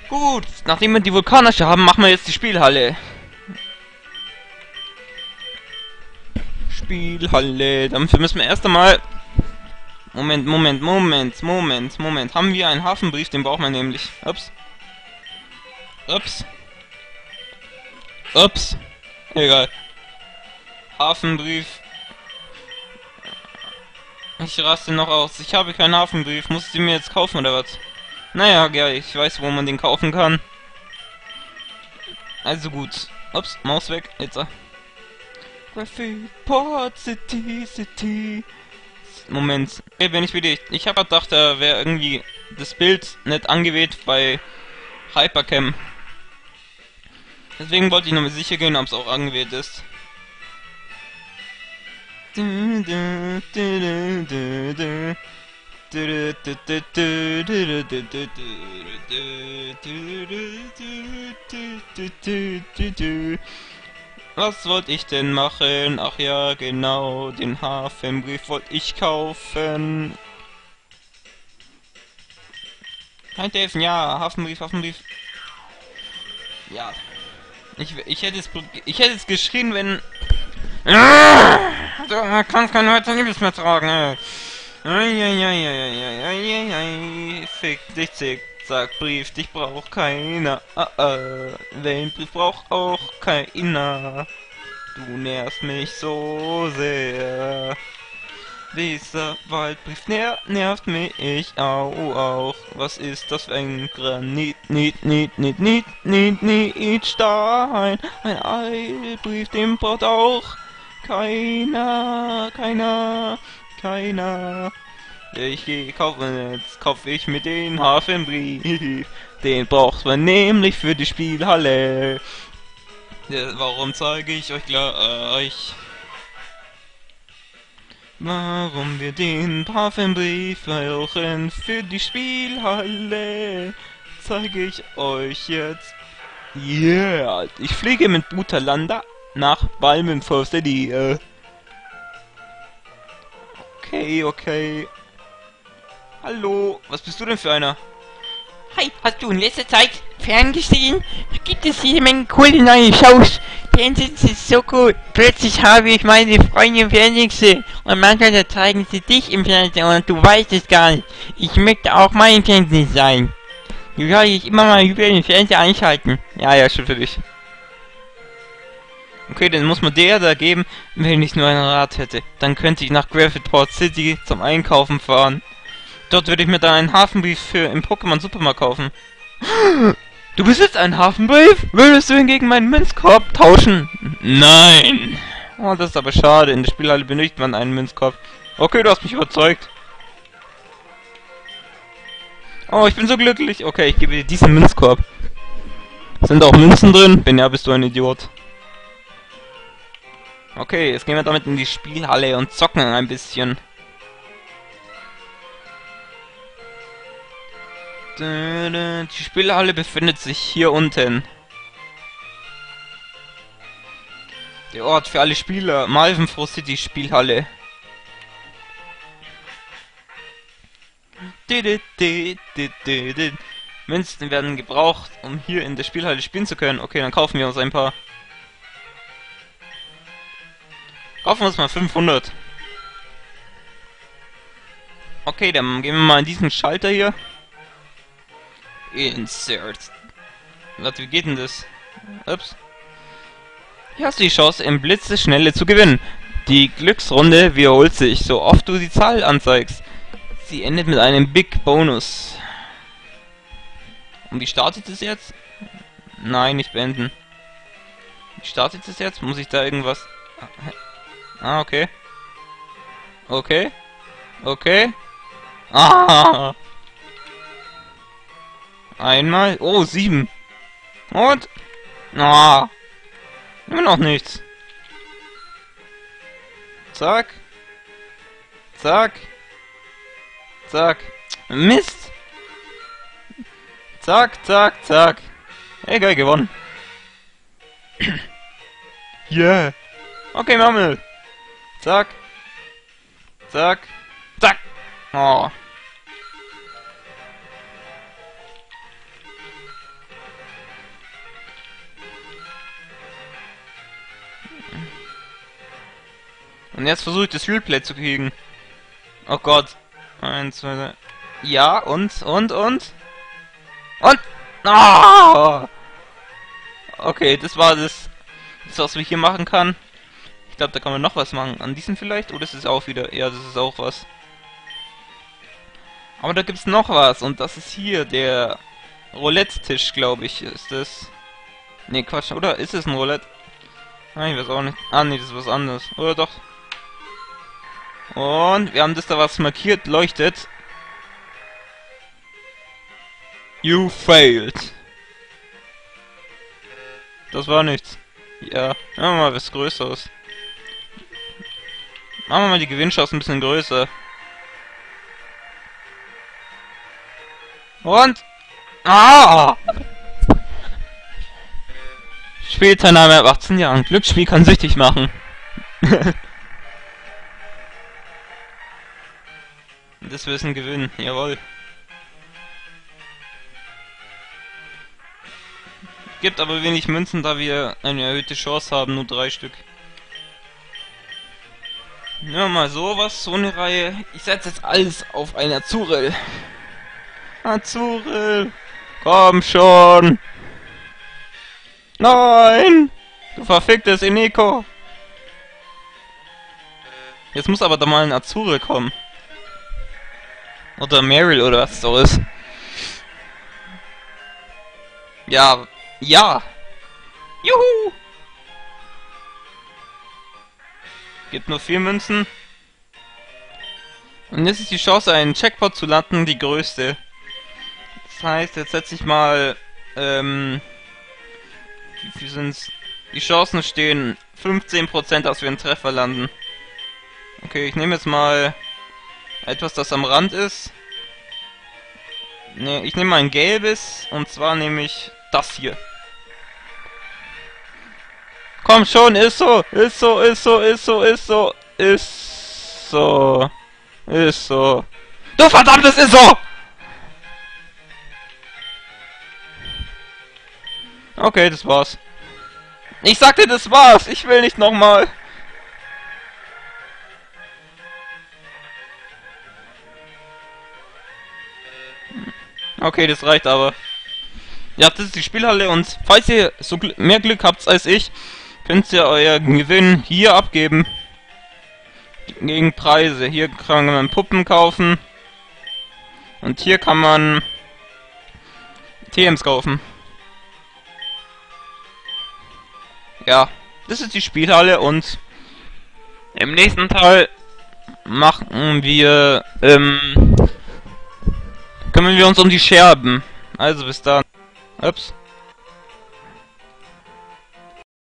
Gut, nachdem wir die Vulkanasche haben, machen wir jetzt die Spielhalle. Spielhalle. Dafür müssen wir erst einmal... Moment. Haben wir einen Hafenbrief? Den brauchen wir nämlich. Ups. Egal. Hafenbrief. Ich raste noch aus. Ich habe keinen Hafenbrief. Muss ich den mir jetzt kaufen oder was? Naja, ja, ich weiß, wo man den kaufen kann. Also gut. Ups, Maus weg. Jetzt. Graffiti, Port City. Moment. Okay, wenn ich wieder... Ich habe gedacht, da wäre irgendwie das Bild nicht angewählt bei Hypercam. Deswegen wollte ich nur mal sicher gehen, ob es auch angewählt ist. Was wollte ich denn machen? Ach ja, genau, den Hafenbrief wollte ich kaufen. Kein helfen, ja, Hafenbrief. Ja. Ich hätte es geschrien, wenn... Du kannst kein weiter Liebes mehr tragen, ey. Fick dich, Zickzackbrief, dich braucht keiner. Den Brief braucht auch keiner. Du nervst mich so sehr. Dieser Waldbrief nervt mich auch. Was ist das für ein Stein? Ein Eilbrief, den braucht auch keiner. Jetzt kaufe ich mir den Hafenbrief. Den braucht man nämlich für die Spielhalle. Ja, warum zeige ich euch gleich? Warum wir den Hafenbrief brauchen für die Spielhalle, zeige ich euch jetzt. Yeah! Ich fliege mit Butalanda nach Balmenford City. Okay. Hallo, was bist du denn für einer? Hi, hast du in letzter Zeit ferngesehen? Da gibt es jede Menge coole neue Shows. Fernsehen ist so cool. Plötzlich habe ich meine Freunde im Fernsehen gesehen. Und manchmal da zeigen sie dich im Fernsehen und du weißt es gar nicht. Ich möchte auch mal im Fernsehen sein. Du soll ich immer mal über den Fernseher einschalten. Ja, schon für dich. Okay, dann muss man der da geben, wenn ich nur ein Rad hätte. Dann könnte ich nach Graffiti City zum Einkaufen fahren. Dort würde ich mir dann einen Hafenbrief für im Pokémon Supermarkt kaufen. Du besitzt einen Hafenbrief? Würdest du hingegen meinen Münzkorb tauschen? Nein! Oh, das ist aber schade. In der Spielhalle benötigt man einen Münzkorb. Okay, du hast mich überzeugt. Oh, ich bin so glücklich. Okay, ich gebe dir diesen Münzkorb. Sind auch Münzen drin? Wenn ja, bist du ein Idiot. Okay, jetzt gehen wir damit in die Spielhalle und zocken ein bisschen. Die Spielhalle befindet sich hier unten. Der Ort für alle Spieler. Malvenfroh City Spielhalle. Münzen werden gebraucht, um hier in der Spielhalle spielen zu können. Okay, dann kaufen wir uns ein paar. Kaufen wir uns mal 500. Okay, dann gehen wir mal in diesen Schalter hier. Insert. Warte, wie geht denn das? Ups. Hier hast du die Chance, im Blitzesschnelle zu gewinnen. Die Glücksrunde wiederholt sich, so oft du die Zahl anzeigst. Sie endet mit einem Big Bonus. Und wie startet es jetzt? Nein, nicht beenden. Wie startet es jetzt? Muss ich da irgendwas... Ah, okay. Okay. Ah! Einmal. Oh, 7. Und? Ah! Immer noch nichts. Zack. Mist. Zack. Egal, gewonnen. Yeah. Okay, Mammel. Zack. Oh. Und jetzt versuche ich das Replay zu kriegen. Oh Gott. 1, 2, 3. Ja, und? Ah! Okay, das war das, was wir hier machen kann. Ich glaube, da kann man noch was machen. An diesen vielleicht? Oder ist es auch wieder? Ja, das ist auch was. Aber da gibt's noch was. Und das ist hier der Roulette-Tisch, glaube ich, ist das. Ne, Quatsch, oder? Ist es ein Roulette? Nein, ich weiß auch nicht. Ah, nee, das ist was anderes. Oder doch? Und wir haben das da was markiert, leuchtet. You failed. Das war nichts. Ja, machen wir mal was Größeres. Machen wir mal die Gewinnchance ein bisschen größer. Und... Ah! Spielteilnahme ab 18 Jahren. Glücksspiel kann süchtig machen. Das Wissen gewinnen, jawohl. Gibt aber wenig Münzen, da wir eine erhöhte Chance haben, nur 3 Stück. Ja, mal sowas, so eine Reihe. Ich setze jetzt alles auf ein Azurel. Azurel! Komm schon! Nein! Du verficktes Ineko! Jetzt muss aber da mal ein Azurel kommen. Oder Meryl oder was es auch ist. Ja, ja! Juhu! Gibt nur 4 Münzen. Und jetzt ist die Chance, einen Jackpot zu landen, die größte. Das heißt, jetzt setze ich mal, wie viel sind's? Die Chancen stehen 15%, dass wir einen Treffer landen. Okay, ich nehme jetzt mal etwas, das am Rand ist. Ne, ich nehme mal ein gelbes, und zwar nehme ich das hier. Komm schon, ist so. Du verdammtes ist so! Okay, das war's. Ich sagte, das war's. Ich will nicht nochmal. Okay, das reicht aber. Ja, das ist die Spielhalle, und falls ihr so mehr Glück habt als ich, könnt ihr euer Gewinn hier abgeben. Gegen Preise. Hier kann man Puppen kaufen. Und hier kann man TMs kaufen. Ja, das ist die Spielhalle, und im nächsten Teil machen wir, kümmern wir uns um die Scherben. Also bis dann. Ups.